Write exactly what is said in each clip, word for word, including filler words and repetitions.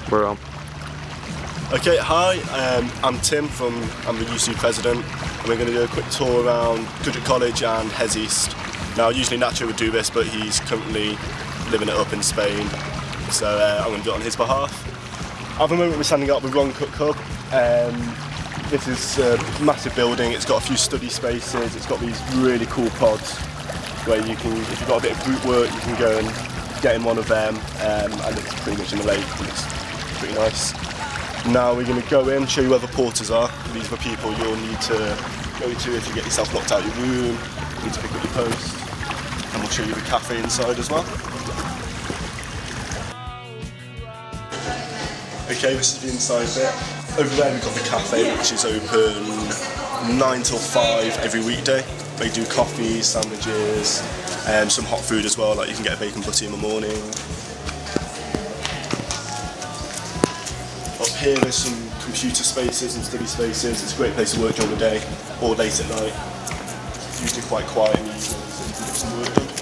We're on. Okay, hi, um, I'm Tim from, I'm the Y U S U president, and we're going to do a quick tour around Goodricke College and Hes East. Now, usually Nacho would do this, but he's currently living it up in Spain, so uh, I'm going to do it on his behalf. At the moment we're standing up with Ron Cook Hub. Um, this is a massive building, it's got a few study spaces, it's got these really cool pods where you can, if you've got a bit of group work, you can go and get in one of them, um, and it's pretty much in the lake, and it's pretty nice. Now we're going to go in, show you where the porters are. These are the people you'll need to go to if you get yourself locked out of your room, you need to pick up your post, and we'll show you the cafe inside as well. Okay, this is the inside bit. Over there we've got the cafe, which is open nine till five every weekday. They do coffees, sandwiches, and some hot food as well, like you can get a bacon butty in the morning. Up here there's some computer spaces and study spaces. It's a great place to work during the day or late at night. It's usually quite quiet in the evenings, so you can get some work done.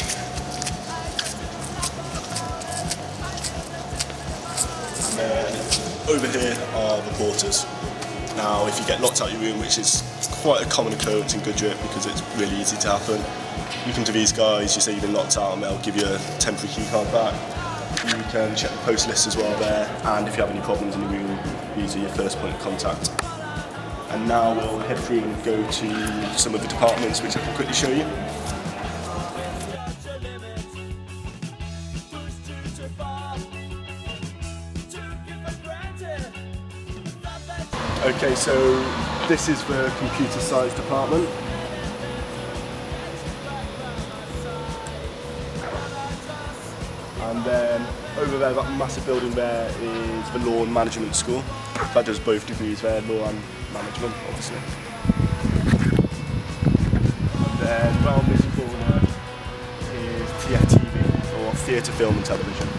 And then over here are the porters. Now if you get locked out of your room, which is quite a common occurrence in Goodricke because it's really easy to happen, you come to these guys, you say you've been locked out and they'll give you a temporary key card back. You can check the post list as well there, and if you have any problems in the room, these are your first point of contact. And now we'll head through and go to some of the departments which I can quickly show you. Okay, so this is the computer science department. And then over there, that massive building there is the Law and Management School. That does both degrees there, Law and Management, obviously. And then round this corner is T F T V, or Theatre, Film and Television.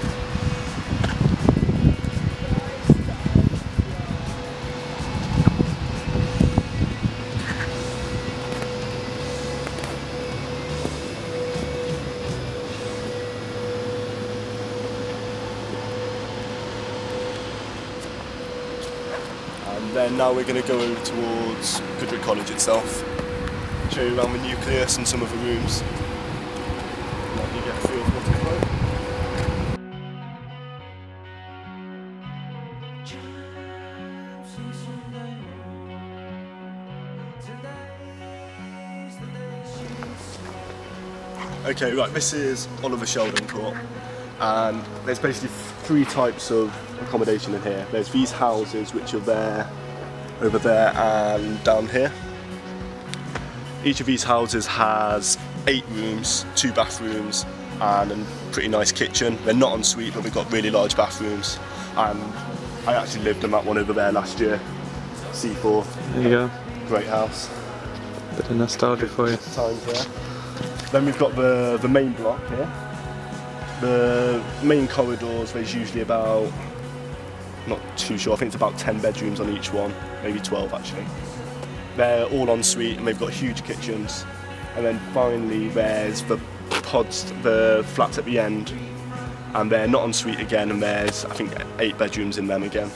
And then now we're going to go over towards Goodricke College itself, show you around the nucleus and some of the rooms. Let you get a feel of what it's like. Okay, right, this is Oliver Sheldon Court, and there's basically three types of accommodation in here. There's these houses which are there, over there and down here. Each of these houses has eight rooms, two bathrooms and a pretty nice kitchen. They're not en suite, but they've got really large bathrooms, and I actually lived in that one over there last year. C four. There you go. Great house. Bit of nostalgia for you. Times there. Then we've got the, the main block here. The main corridors, there's usually about, not too sure, I think it's about ten bedrooms on each one, maybe twelve actually. They're all en suite and they've got huge kitchens. And then finally there's the pods, the flats at the end, and they're not en suite again, and there's, I think, eight bedrooms in them again.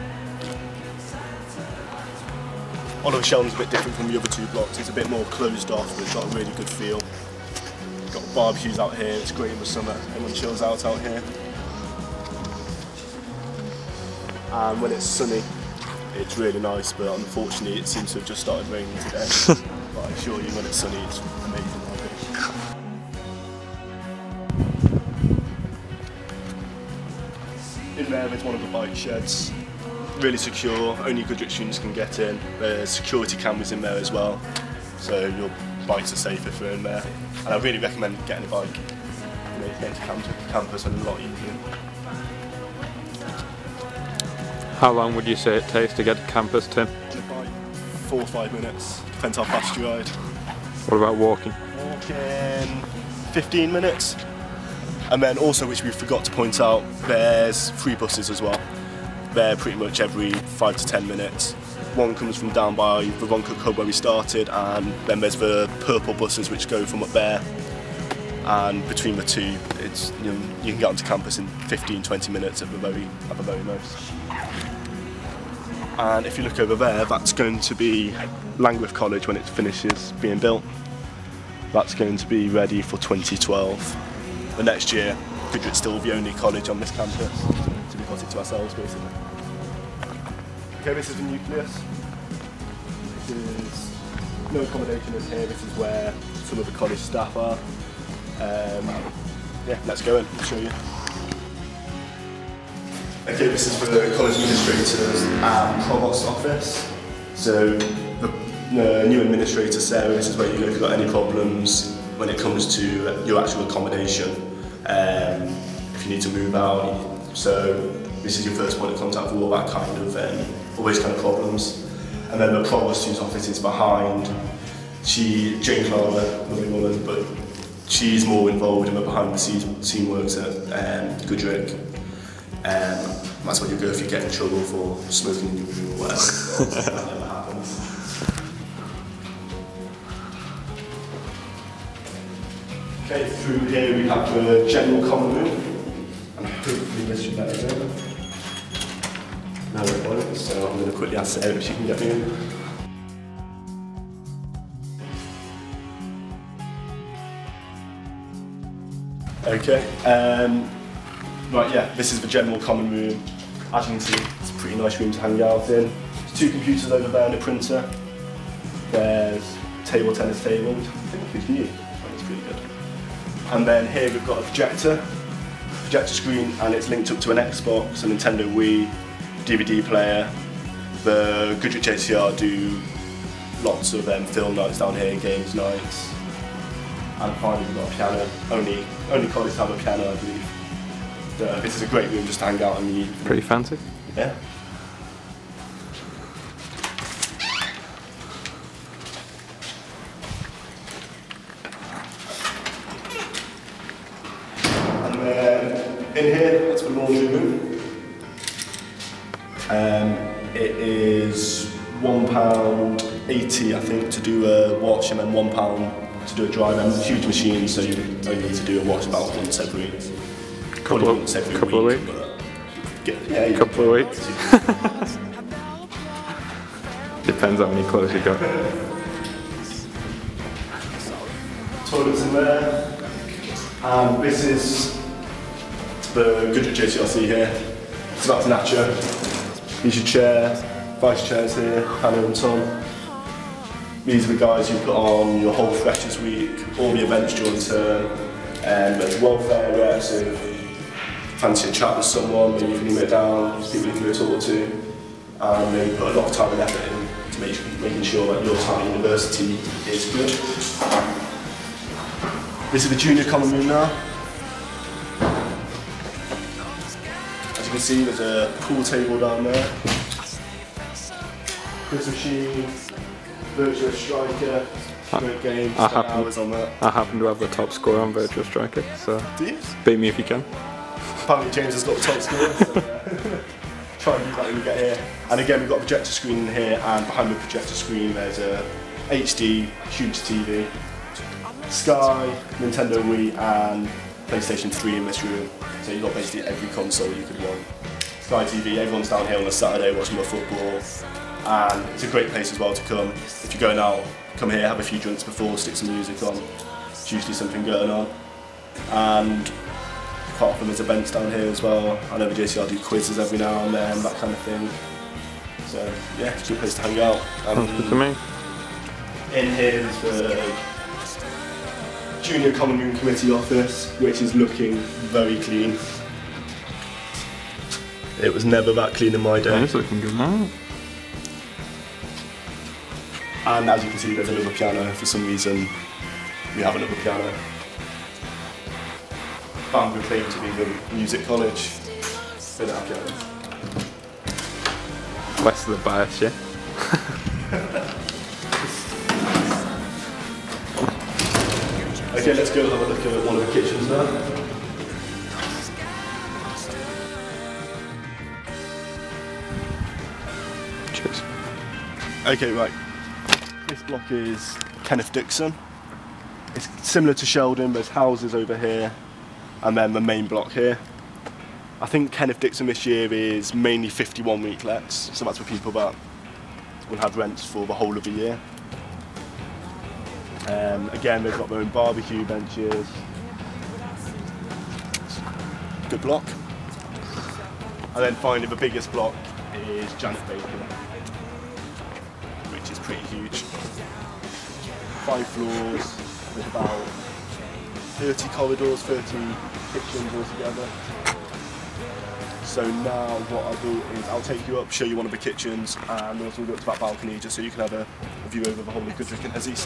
Oliver Sheldon's a bit different from the other two blocks. It's a bit more closed off, but it's got a really good feel. Got barbecues out here, it's great in the summer, everyone chills out out here. And when it's sunny, it's really nice, but unfortunately it seems to have just started raining today. But I assure you, when it's sunny, it's amazing out here. In there, there's one of the bike sheds. Really secure, only Goodricke students can get in. There's security cameras in there as well, so your bikes are safe if they're in there. And I really recommend getting a bike. It makes getting to campus a lot easier. How long would you say it takes to get to campus, Tim? About four or five minutes, depends how fast you ride. What about walking? Walking fifteen minutes. And then also, which we forgot to point out, there's free buses as well. They're pretty much every five to ten minutes. One comes from down by the Ron Cook Hub where we started, and then there's the purple buses which go from up there and between the two, it's you, know, you can get onto campus in fifteen to twenty minutes at the very at the very most. And if you look over there, that's going to be Langwith College when it finishes being built. That's going to be ready for twenty twelve. The next year, Goodricke's still the only college on this campus, so we've got it to ourselves basically. Okay, this is the nucleus. This is no accommodation is here. This is where some of the college staff are. Um, yeah, let's go in. I'll show you. Okay, this is for the college administrators and provost office. So the, the new administrator, Sarah, this is where you go if you've got any problems when it comes to your actual accommodation. Um, if you need to move out, so this is your first point of contact for all that kind of um, all those kind of problems. And then the provost, whose office is behind, she, Jane Clara, lovely woman, but she's more involved in the behind the scenes scene works at um, Goodricke. Um, that's where you go if you get in trouble for smoking in your room or whatever. That never happens. Okay, through here we have the general common room, and hopefully this should let us in. No, it won't, so I'm going to quickly ask Sarah if she can get me in. Okay, um, right, yeah, this is the general common room. As you can see, it's a pretty nice room to hang out in. There's two computers over there and a printer. There's a table tennis table, which I think is new. That's pretty good. And then here we've got a projector, projector screen, and it's linked up to an Xbox, a Nintendo Wii, D V D player. The Goodricke J C R do lots of um, film nights down here, games nights. And finally we've got a piano. Only, only college have a piano, I believe. Uh, this is a great room just to hang out in the evening. Pretty fancy. Yeah. And then in here, that's the laundry room. Um, it is one pound eighty, I think, to do a wash, and then one pound to do a dry. Then huge machine, so you only need to do a wash about once every. Couple of, once every couple week, of weeks. But, yeah, yeah, you couple of weeks. Depends how many clothes you got. Toilets in there. And this is the Goodricke J C R C here. It's about to Nacho. Here's your chair, vice chairs here, Hannah and Tom. These are the guys who put on your whole freshers week, all the events during term, and there's welfare reps, so if you fancy a chat with someone, maybe you can email it down, people you can go talk to, and they put a lot of time and effort in to make, making sure that your time at university is good. This is the junior common room now. As you can see, there's a pool table down there, quiz machine, Virtual Striker, great game, I spent happen, hours on that. I happen to have the top score on Virtual Striker, so Do you? beat me if you can. Apparently James has got the top score, so uh, try and do that when we get here. And again, we've got a projector screen in here, and behind the projector screen there's a H D, huge T V, Sky, Nintendo Wii, and PlayStation three in this room. So you've got basically every console you could want. Sky T V, everyone's down here on a Saturday watching the football. And it's a great place as well to come. If you're going out, come here, have a few drinks before, stick some music on. There's usually something going on. And quite often there's events down here as well. I know the J C R do quizzes every now and then, that kind of thing. So yeah, it's a good place to hang out. Sounds good to me. In here is the Junior Common Room Committee office, which is looking very clean. It was never that clean in my day. It's looking good now. And as you can see, there's another piano. For some reason, we have another piano. Found we claim to be the music college. They don't have pianos. West of the bias, yeah. Okay, let's go have a look at one of the kitchens now. Cheers. Okay, right. This block is Kenneth Dixon. It's similar to Sheldon, there's houses over here and then the main block here. I think Kenneth Dixon this year is mainly fifty-one week lets, so that's for people that will have rents for the whole of the year. Um, again, they've got their own barbecue benches. Good block. And then finally the biggest block is Janet Baker, which is pretty huge. Five floors with about thirty corridors, thirty kitchens altogether. So now what I'll do is I'll take you up, show you one of the kitchens, and also we'll go up to that balcony just so you can have a, a view over the whole of Goodricke and YUSU.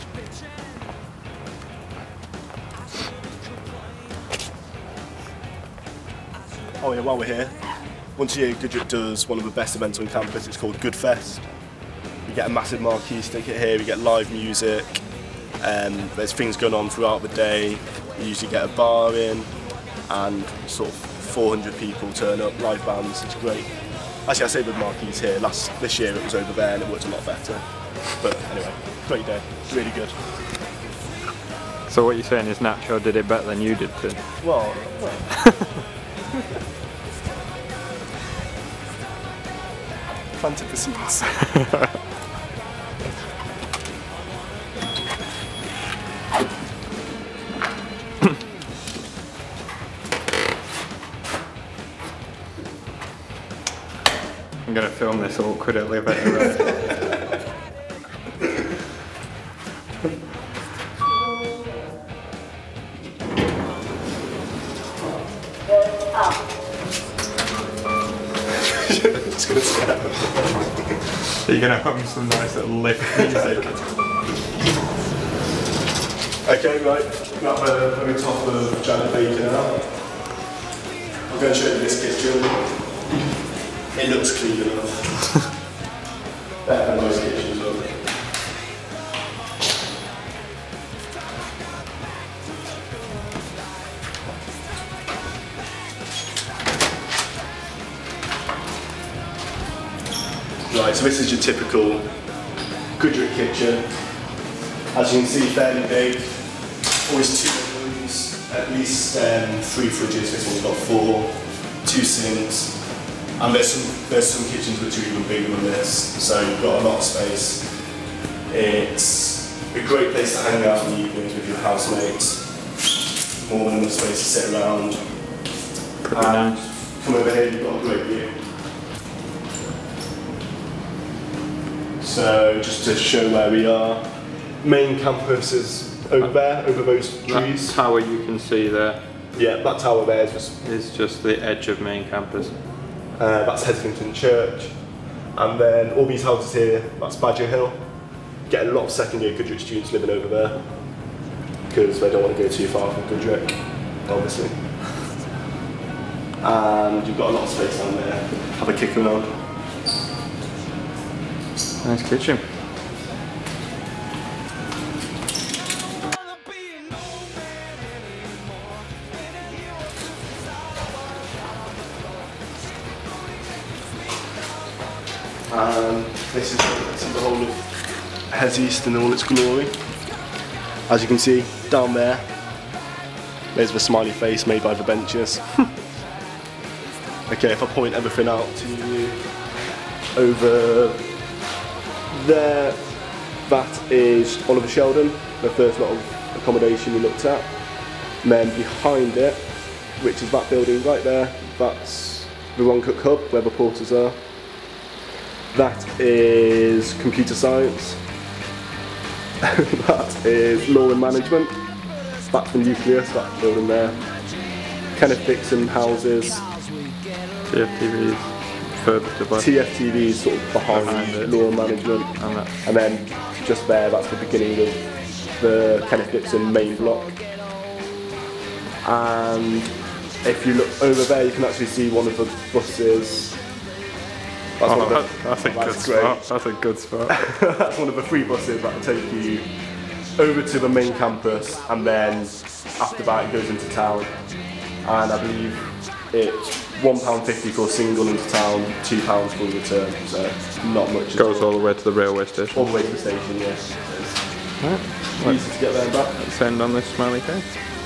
Oh yeah, while we're here, once a year Goodricke does one of the best events on campus. It's called Good Fest. You get a massive marquee sticker here, we get live music, um, there's things going on throughout the day. You usually get a bar in, and sort of four hundred people turn up, live bands, it's great. Actually, I say the marquees here, last this year it was over there and it worked a lot better. But anyway, great day, really good. So what you're saying is Nacho did it better than you did too? Well, well. Planted the seeds. I'm going to film this awkward elevator ride. Just gonna step. You're going to hum some nice little lift music. Okay, right, we're at the very top of Janet Baker now. I'm going to show you this kitchen. It looks clean enough. Better than most kitchens look. Right, so this is your typical Goodricke kitchen. As you can see, fairly big. Always two rooms, at least um, three fridges. This one's got four, two sinks. And there's some, there's some kitchens which are even bigger than this, so you've got a lot of space. It's a great place to hang out in the evenings with your housemates. More than enough space to sit around. Pretty and nice. Come over here, you've got a great view. So just to show where we are, main campus is over there, over those trees. That tower you can see there. Yeah, that tower there is just, is just the edge of main campus. Uh, that's Heslington Church, and then all these houses here, that's Badger Hill. Get a lot of second year Goodricke students living over there because they don't want to go too far from Goodricke, obviously. And you've got a lot of space down there. Have a kick around. Nice kitchen. And this is, this is the whole of YUSU in all its glory. As you can see, down there, there's the smiley face made by the benches. Okay, if I point everything out to you, over there, that is Oliver Sheldon, the first lot of accommodation we looked at. And then behind it, which is that building right there, that's the Ron Cook Hub, where the porters are. That is computer science. That is law and management. That's the nucleus, that building there. Kenneth Dixon houses. T F T Vs further to back. T F T Vs sort of behind, behind it. Law and management. And, that. And then just there, that's the beginning of the Kenneth Dixon main block. And if you look over there, you can actually see one of the buses. That's, oh, one of the, that, that's a that's good great. spot. That's a good spot. That's one of the three buses that will take you over to the main campus, and then after that it goes into town. And I believe it's one pound fifty for a single into town, two pounds for the return. So not much. Goes all the way to the railway station. All the way to the station, yes. Right. Easy to get there and back. Let's end on this smiley face.